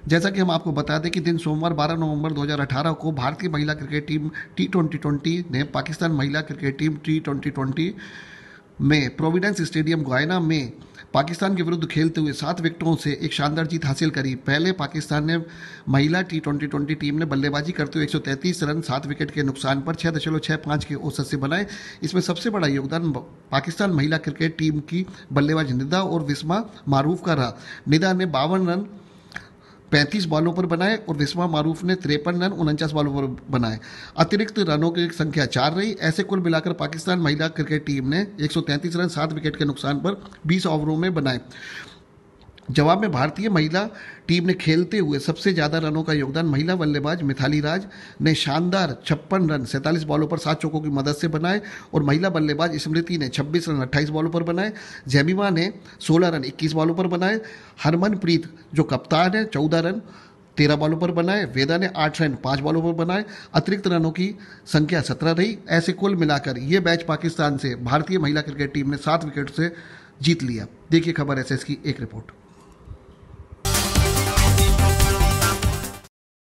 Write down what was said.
जैसा कि हम आपको बता दें कि दिन सोमवार 12 नवंबर 2018 को भारतीय महिला क्रिकेट टीम T20 ने पाकिस्तान महिला क्रिकेट टीम T20 में प्रोविडेंस स्टेडियम गोयना में पाकिस्तान के विरुद्ध खेलते हुए 7 विकेटों से एक शानदार जीत हासिल करी। पहले पाकिस्तान ने महिला T20 टीम ने बल्लेबाजी करते हुए 133 रन 7 विकेट के नुकसान पर 6.65 के औसत से बनाए। इसमें सबसे बड़ा योगदान पाकिस्तान महिला क्रिकेट टीम की बल्लेबाज निदा और विस्मा मारूफ का रहा। निदा ने 52 रन 35 बॉलों पर बनाए और विस्मा मारूफ ने 53 रन 49 बॉलों पर बनाए। अतिरिक्त रनों की संख्या 4 रही। ऐसे कुल मिलाकर पाकिस्तान महिला क्रिकेट टीम ने 133 रन 7 विकेट के नुकसान पर 20 ओवरों में बनाए। जवाब में भारतीय महिला टीम ने खेलते हुए सबसे ज्यादा रनों का योगदान महिला बल्लेबाज मिथाली राज ने शानदार 56 रन 47 बॉलों पर 7 चौकों की मदद से बनाए और महिला बल्लेबाज स्मृति ने 26 रन 28 बॉलों पर बनाए। जैमिमा ने 16 रन 21 बॉलों पर बनाए। हरमनप्रीत जो कप्तान है 14 रन 13 बॉलों पर बनाए। वेदा ने 8 रन 5 बॉलों पर बनाए। अतिरिक्त रनों की संख्या 17 रही। ऐसे कुल मिलाकर ये मैच पाकिस्तान से भारतीय महिला क्रिकेट टीम ने 7 विकेट से जीत लिया। देखिए खबर एसएस की एक रिपोर्ट।